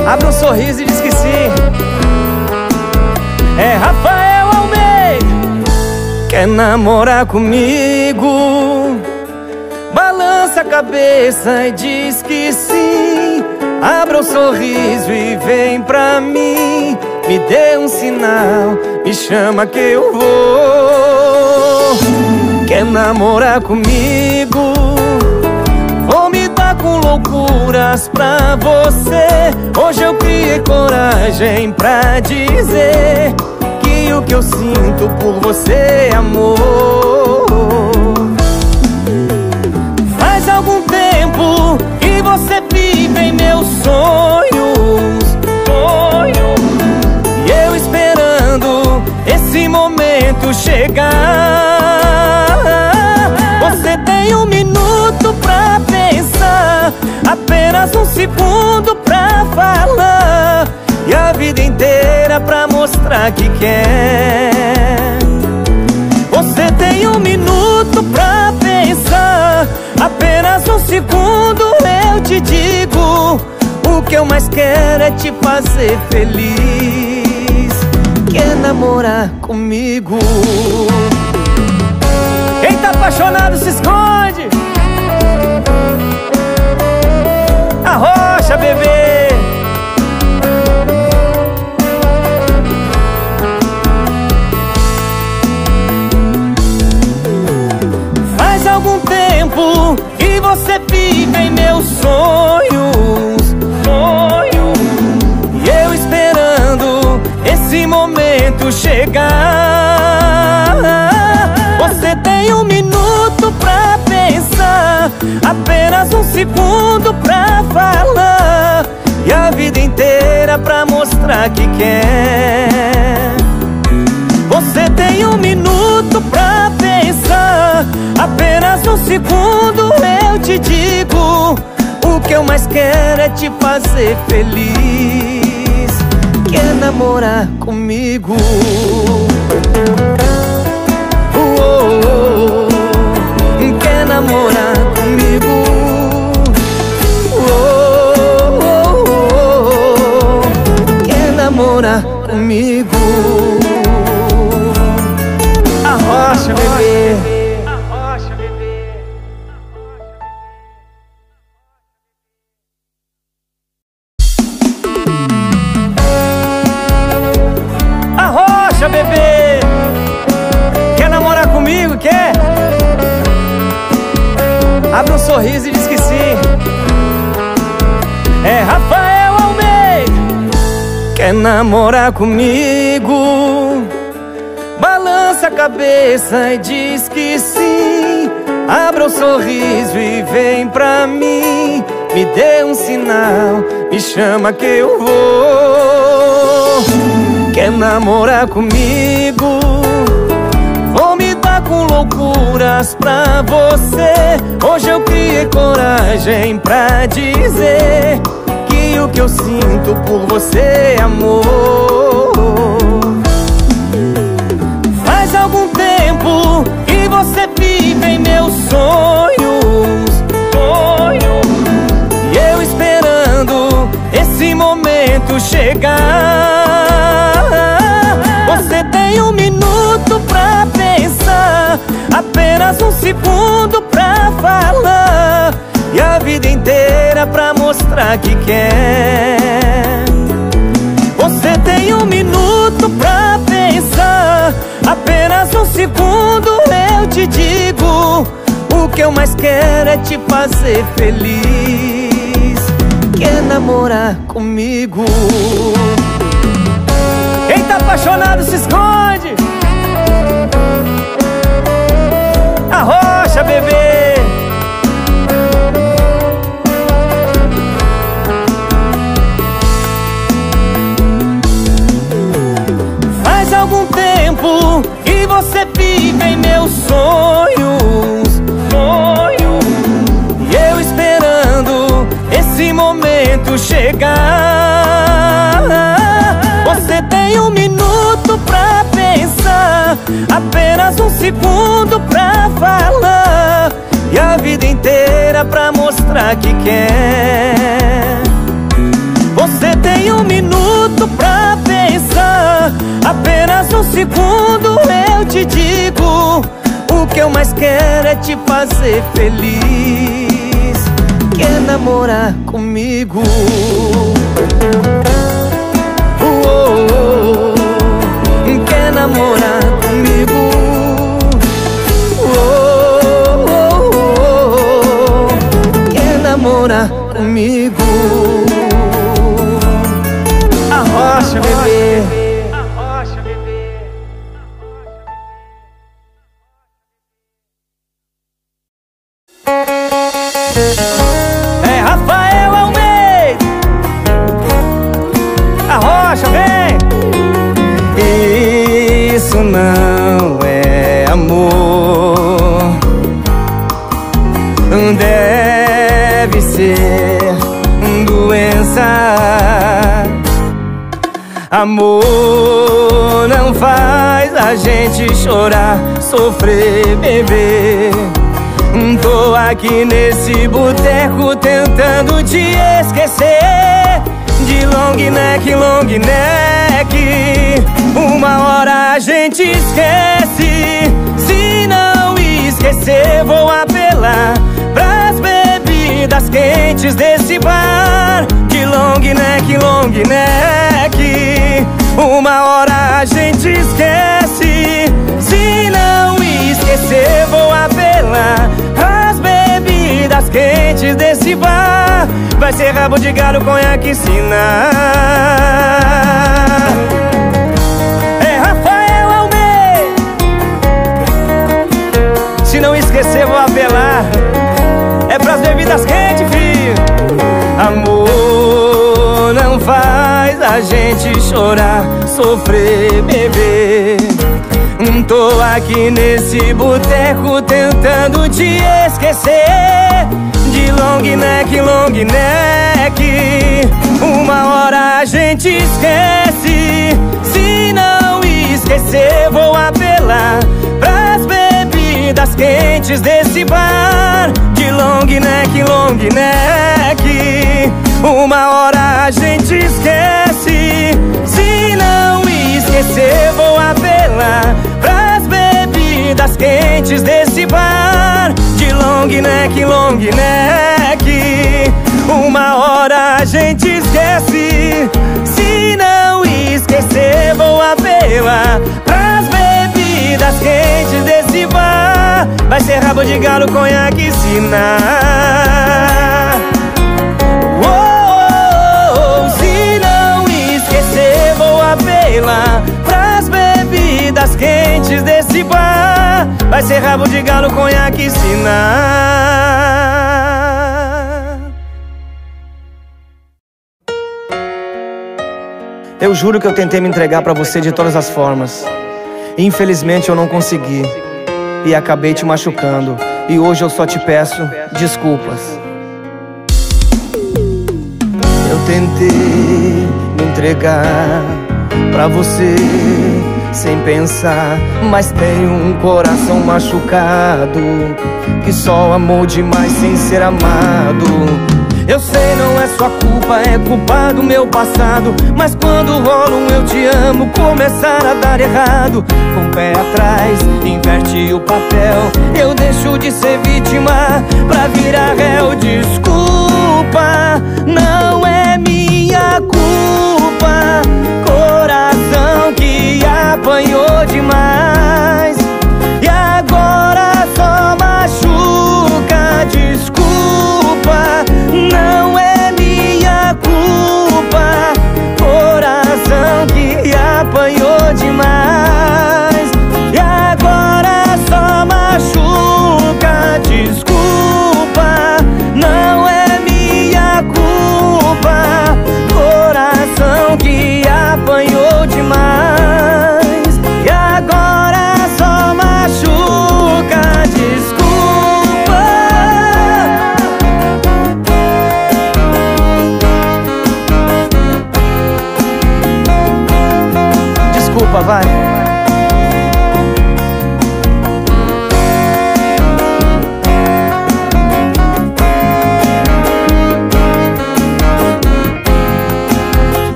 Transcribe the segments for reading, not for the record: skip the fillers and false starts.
Abre um sorriso e diz que sim. É Rafael Almeida. Quer namorar comigo? Balança a cabeça e diz que sim. Abra um sorriso e vem pra mim. Me dê um sinal, me chama que eu vou. Quer namorar comigo? Vou me dar com loucuras pra você. Hoje eu criei coragem pra dizer que o que eu sinto por você é amor. Faz algum tempo que você vive em meus sonhos, e eu esperando esse momento chegar. Você tem um minuto pra pensar, apenas um segundo pra falar, e a vida inteira pra mostrar que quer. Você tem um minuto pra pensar, apenas um segundo eu te digo. O que eu mais quero é te fazer feliz. Quer namorar comigo? Quem tá apaixonado se esconde. Arrocha, bebê. Faz algum tempo que você vive em meus sonhos, e eu esperando esse momento chegar. Você tem um minuto pra pensar, apenas um segundo pra falar, e a vida inteira pra mostrar que quer. Você tem um minuto pra pensar, apenas um segundo eu te digo. O que eu mais quero é te fazer feliz. Quer namorar comigo? Quer namorar comigo? Quer namorar comigo? Arrocha, bebê. Arrocha, bebê. Quer namorar comigo? Quer? Abre um sorriso e diz que sim. É Rafael Almeida. Quer namorar comigo? Balança a cabeça e diz que sim. Abra um sorriso e vem pra mim. Me dê um sinal, me chama que eu vou. Quer namorar comigo? Vou me dar com loucuras pra você. Hoje eu criei coragem pra dizer que o que eu sinto por você é amor. Faz algum tempo que você vive em meus sonhos, e eu esperando esse momento chegar. Você tem um minuto pra pensar, apenas um segundo pra falar, e a vida inteira pra mostrar que quer. Você tem um minuto pra pensar, apenas um segundo eu te digo. O que eu mais quero é te fazer feliz. Quer namorar comigo? Quem tá apaixonado se esconde. Arrocha, bebê. Faz algum tempo que você vive em meus sonhos, e eu esperando esse momento chegar. Você tem um minuto pra pensar, apenas um segundo pra falar, e a vida inteira pra mostrar que quer. Você tem minuto pra pensar. Apenas um segundo eu te digo: o que eu mais quero é te fazer feliz. Quer namorar comigo? Quer namorar comigo? Quer namorar comigo? Arrocha, bebê. É Rafael Almeida. Arrocha, vem. Isso não é amor, deve ser doença. Amor não faz a gente chorar, sofrer, beber. Tô aqui nesse boteco tentando te esquecer. De long neck, long neck. Uma hora a gente esquece. Se não esquecer, vou apelar pras bebidas quentes desse bar. De long neck, long neck. Uma hora a gente esquece. Se não esquecer, vou apelar pras bebidas quentes desse bar. Vai ser rabo de galo, conhaque, sina. É Rafael Almeida. Se não esquecer, vou apelar é pras bebidas quentes, filho. Amor não faz a gente chorar, sofrer, beber. Tô aqui nesse boteco tentando te esquecer. De long neck, long neck. Uma hora a gente esquece. Se não esquecer, vou apelar pras bebidas quentes desse bar. De long neck, long neck. Uma hora a gente esquece. Se não esquecer, vou apelar pras bebidas quentes desse bar. De long neck, long neck. Uma hora a gente esquece. Se não esquecer, vou apelar pras bebidas quentes desse bar. Vai ser rabo de galo, conhaque, sina. Se não esquecer, vou apelar pras bebidas quentes desse bar. Vai ser rabo de galo, conhaque, sina. Eu juro que eu tentei me entregar pra você de todas as formas. Infelizmente eu não consegui e acabei te machucando. E hoje eu só te peço desculpas. Eu tentei me entregar pra você sem pensar, mas tenho um coração machucado que só amou demais sem ser amado. Eu sei, não é sua culpa, é culpa do meu passado. Mas quando rola um eu te amo começar a dar errado, com o pé atrás, inverte o papel. Eu deixo de ser vítima pra virar réu. Desculpa, não é minha culpa. Coração que apanhou demais e agora só machuca. Desculpa, não é minha culpa. Coração que apanhou demais e agora só machuca. Desculpa, não é minha culpa. Coração que apanhou demais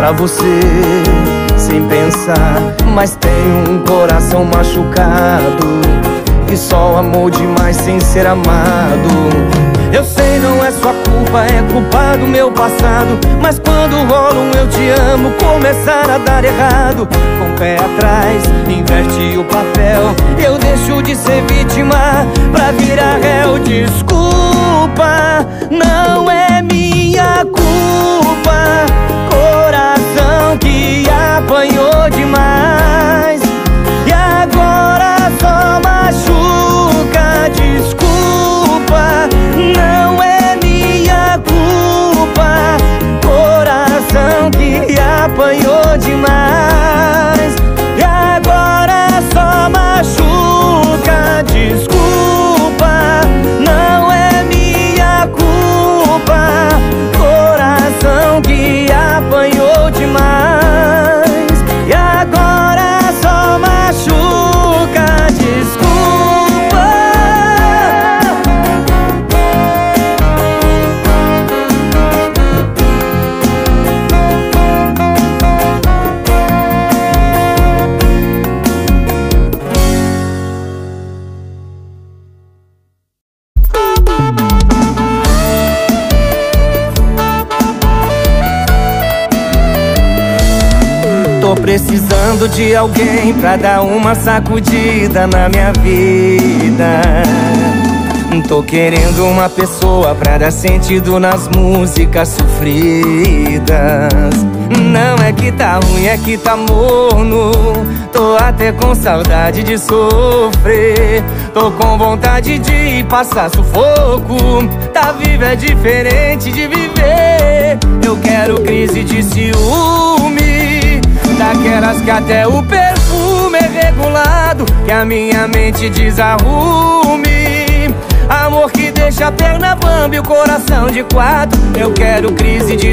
pra você sem pensar, mas tenho um coração machucado e só amou demais sem ser amado. Eu sei, não é sua culpa, é culpa do meu passado, mas quando rola um eu te amo começar a dar errado, com o pé atrás, inverte o papel, eu deixo de ser vítima pra virar réu. Desculpa, não é minha culpa, coração que apanhou demais e agora só machuca. Desculpa, não é minha culpa, coração que apanhou demais e agora só machuca. Desculpa, não é minha culpa, coração que apanhou demais e agora só machuca. Desculpa. Tô precisando de alguém pra dar uma sacudida na minha vida. Tô querendo uma pessoa pra dar sentido nas músicas sofridas. Não é que tá ruim, é que tá morno. Tô até com saudade de sofrer. Tô com vontade de passar sufoco. Tá vivo é diferente de viver. Eu quero crise de ciúme, daquelas que até o perfume é regulado, que a minha mente desarrume. Amor que deixa a perna bamba e o coração de quatro. Eu quero crise de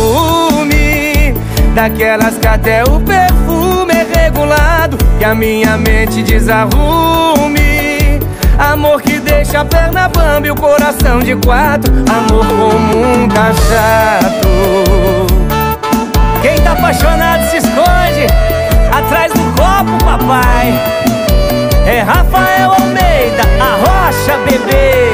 ciúme, daquelas que até o perfume é regulado, que a minha mente desarrume. Amor que deixa a perna bamba e o coração de quatro. Amor como um cachato. Quem tá apaixonado se esconde atrás do copo, papai. É Rafael Almeida, a Rocha, bebê.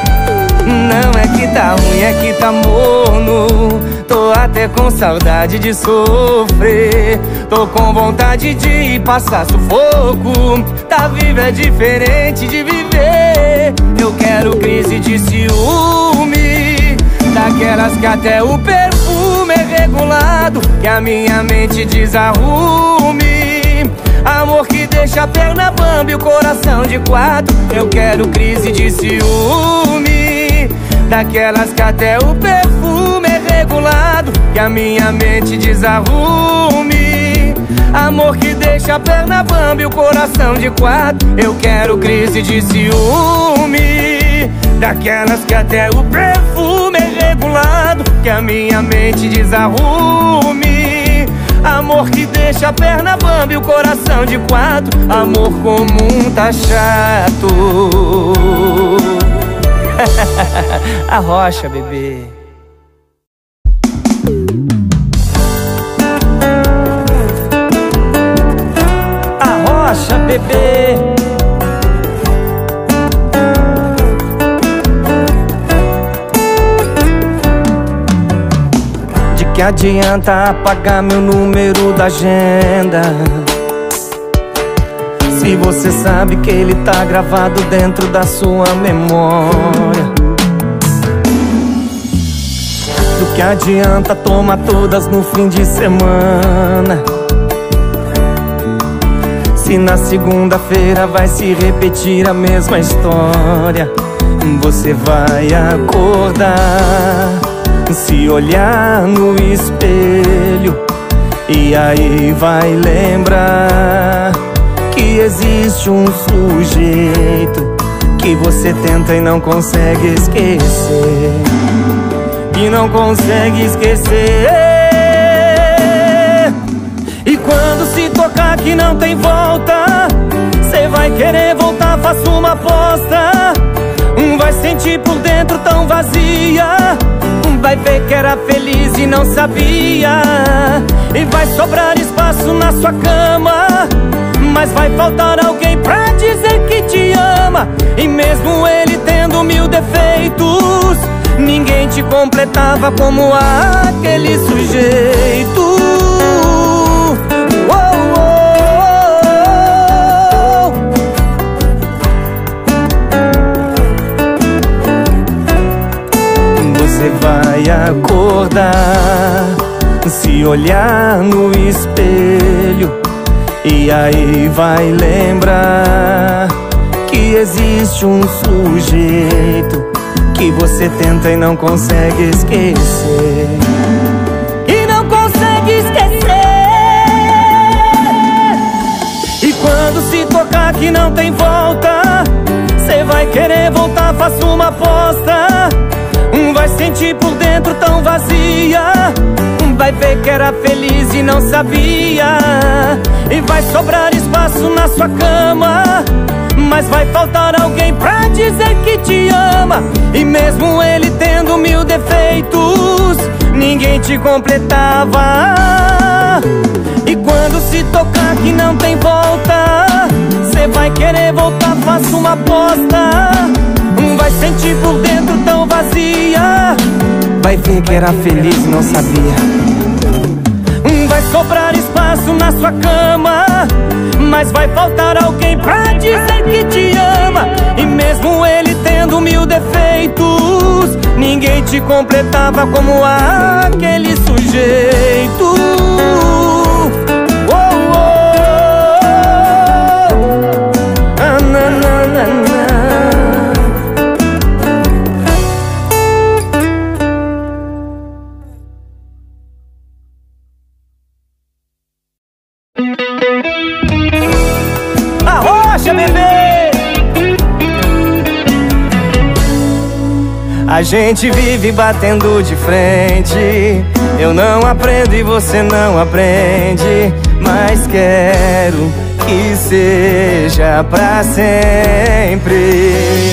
Não é que tá ruim, é que tá morno. Tô até com saudade de sofrer. Tô com vontade de passar sufoco. Tá vivo é diferente de viver. Eu quero crise de ciúme, daquelas que até o perfume é regulado, que a minha mente desarrume. Amor que deixa a perna bamba e o coração de quatro. Eu quero crise de ciúme, daquelas que até o perfume é regulado, que a minha mente desarrume. Amor que deixa a perna bamba e o coração de quatro. Eu quero crise de ciúme, daquelas que até o perfume é regulado, que a minha mente desarrume. Amor que deixa a perna bamba e o coração de quatro. Amor comum tá chato. A Rocha, bebê. A Rocha, bebê. Que adianta apagar meu número da agenda, se você sabe que ele tá gravado dentro da sua memória? Do que adianta tomar todas no fim de semana, se na segunda-feira vai se repetir a mesma história? Você vai acordar, se olhar no espelho, e aí vai lembrar que existe um sujeito que você tenta e não consegue esquecer. E não consegue esquecer. E quando se tocar que não tem volta, cê vai querer voltar, faço uma aposta. Vai sentir por dentro tão vazia, Vai ver que era feliz e não sabia. E vai sobrar espaço na sua cama, mas vai faltar alguém pra dizer que te ama. E mesmo ele tendo 1000 defeitos, ninguém te completava como aquele sujeito. Você vai acordar, se olhar no espelho, e aí vai lembrar que existe um sujeito que você tenta e não consegue esquecer. E não consegue esquecer. E quando se tocar que não tem volta, cê vai querer voltar, faça uma aposta. Vai sentir por dentro tão vazia. Vai ver que era feliz e não sabia. E vai sobrar espaço na sua cama, mas vai faltar alguém pra dizer que te ama. E mesmo ele tendo 1000 defeitos, ninguém te completava. E quando se tocar que não tem volta, cê vai querer voltar, faça uma aposta. Vai sentir por dentro tão vazia. Vai ver que era feliz e não sabia. Vai sobrar espaço na sua cama, mas vai faltar alguém pra dizer que te ama. E mesmo ele tendo 1000 defeitos, ninguém te completava como aquele sujeito. A gente vive batendo de frente. Eu não aprendo e você não aprende, mas quero que seja pra sempre.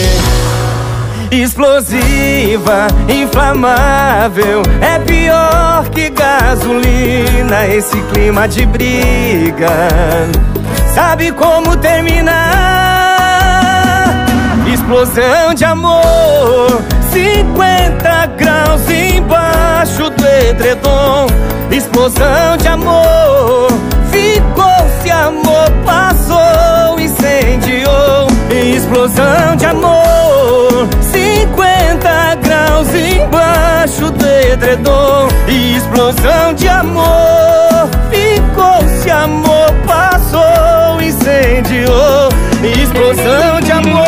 Explosiva, inflamável, é pior que gasolina. Esse clima de briga, sabe como terminar? Explosão de amor, 50 graus embaixo do edredom. Explosão de amor, ficou-se amor, passou, incendiou. Explosão de amor, 50 graus embaixo do edredom. Explosão de amor, ficou-se amor, passou, incendiou. Explosão de amor.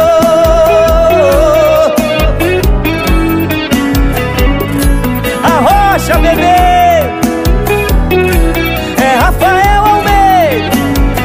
Arrocha, bebê, é Rafael Almeida.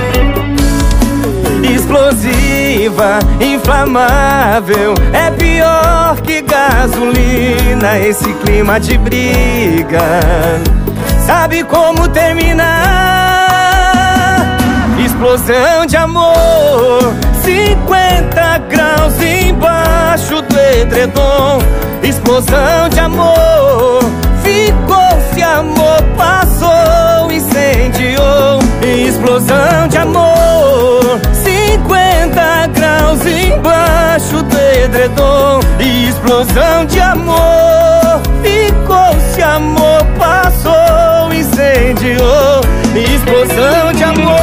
Explosiva, inflamável, é pior que gasolina. Esse clima de briga, sabe como terminar? Explosão de amor, 50 graus embaixo do edredom. Explosão de amor, ficou-se amor, passou, incendiou. Explosão de amor, 50 graus embaixo do edredom. Explosão de amor, ficou-se amor, passou, incendiou. Explosão de amor.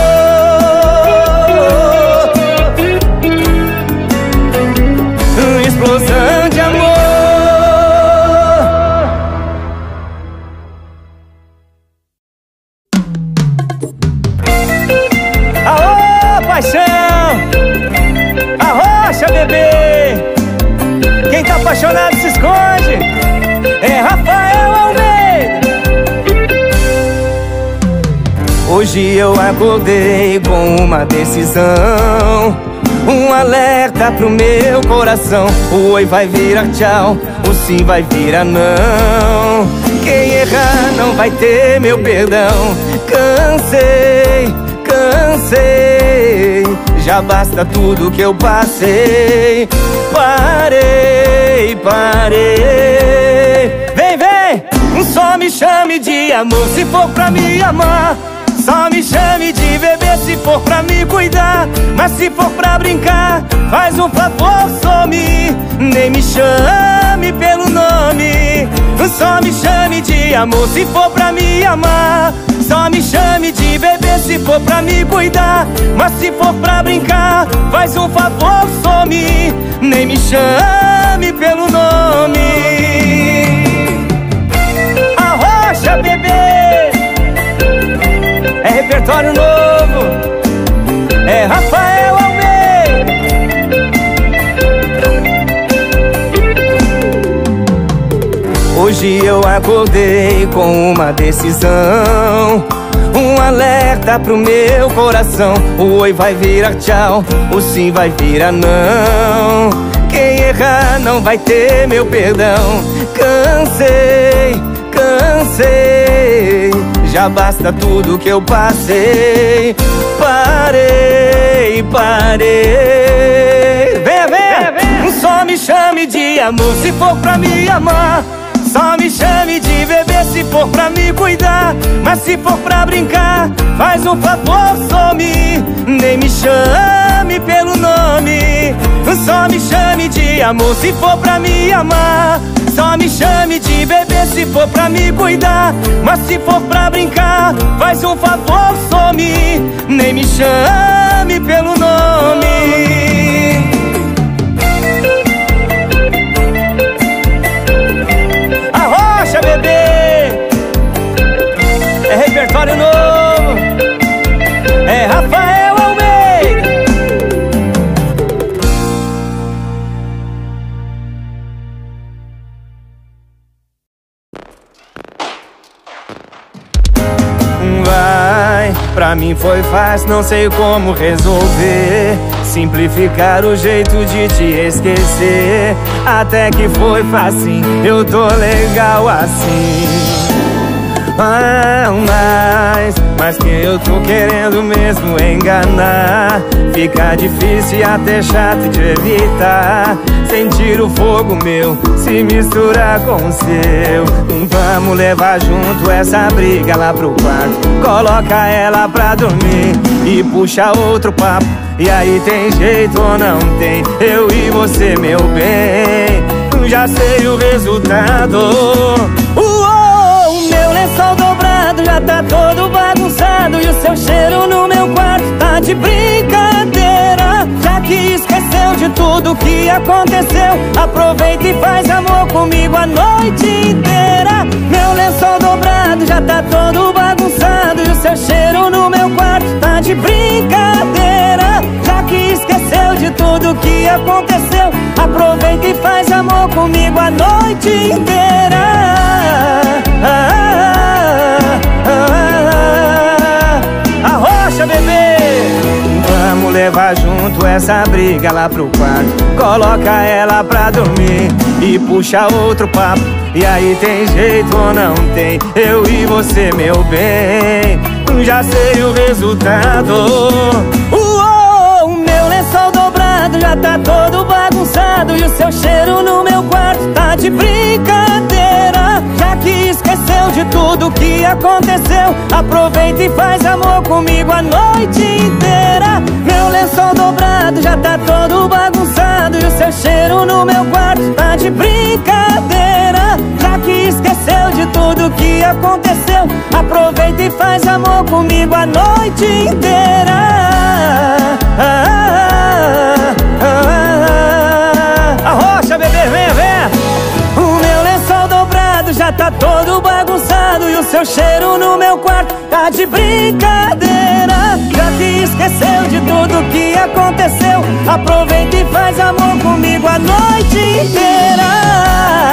Explosão de amor. Aô, paixão! Arrocha, bebê! Quem tá apaixonado se esconde. É Rafael Almeida. Hoje eu acordei com uma decisão, um alerta pro meu coração. O oi vai virar tchau, o sim vai virar não. Quem errar não vai ter meu perdão. Cansei, cansei, já basta tudo que eu passei. Parei, parei. amor se for pra me amar. Só me chame de bebê se for pra me cuidar. Mas se for pra brincar, faz um favor, some. Nem me chame pelo nome. Só me chame de amor se for pra me amar. Só me chame de bebê se for pra me cuidar. Mas se for pra brincar, faz um favor, some. Nem me chame pelo nome. Arrocha, bebê, é repertório novo, é Rafael Almeida. Hoje eu acordei com uma decisão, um alerta pro meu coração. O oi vai virar tchau, o sim vai virar não. Quem errar não vai ter meu perdão. Cansei, cansei, já basta tudo que eu passei. Parei, parei. Venha, venha, venha. Só me chame de amor se for pra me amar. Só me chame de bebê se for pra me cuidar. Mas se for pra brincar, faz um favor, some. Nem me chame pelo nome. Só me chame de amor se for pra me amar. Só me chame de bebê se for pra me cuidar. Mas se for pra brincar, faz um favor, some. Nem me chame pelo nome. Arrocha, bebê, é repertório novo, é Rafael Almeida. Vai, pra mim foi fácil, não sei como resolver. Simplificar o jeito de te esquecer. Até que foi fácil, eu tô legal assim. Mas que eu tô querendo mesmo enganar. Fica difícil e até chato de evitar. Sentir o fogo meu se misturar com o seu. Vamos levar junto essa briga lá pro quarto. Coloca ela pra dormir e puxa outro papo. E aí tem jeito ou não tem? Eu e você, meu bem, já sei o resultado. O meu lençol dobrado já tá todo bagunçado. E o seu cheiro no meu quarto tá de brincadeira. Já que esqueceu de tudo que aconteceu, aproveita e faz amor comigo a noite inteira. Meu lençol dobrado já tá todo bagunçado. E o seu cheiro no meu quarto tá de brincadeira. Já que esqueceu de tudo que aconteceu, aproveita e faz amor comigo a noite inteira. Arrocha, bebê. Vamos levar junto essa briga lá pro quarto. Coloca ela pra dormir e puxa outro papo. E aí tem jeito ou não tem? Eu e você, meu bem, já sei o resultado. O meu lençol dobrado já tá todo bagunçado. E o seu cheiro no meu quarto tá de brincadeira. Já que esqueceu de tudo que aconteceu, aproveita e faz amor comigo a noite inteira. Meu lençol dobrado já tá todo bagunçado. E o seu cheiro no meu quarto tá de brincadeira. Já que esqueceu de tudo que aconteceu, aproveita e faz amor comigo a noite inteira. Arrocha, bebê, venha, venha. O meu lençol dobrado já tá todo bagunçado. E o seu cheiro no meu quarto tá de brincadeira. Já que esqueceu de tudo que aconteceu, aproveita e faz amor comigo a noite inteira.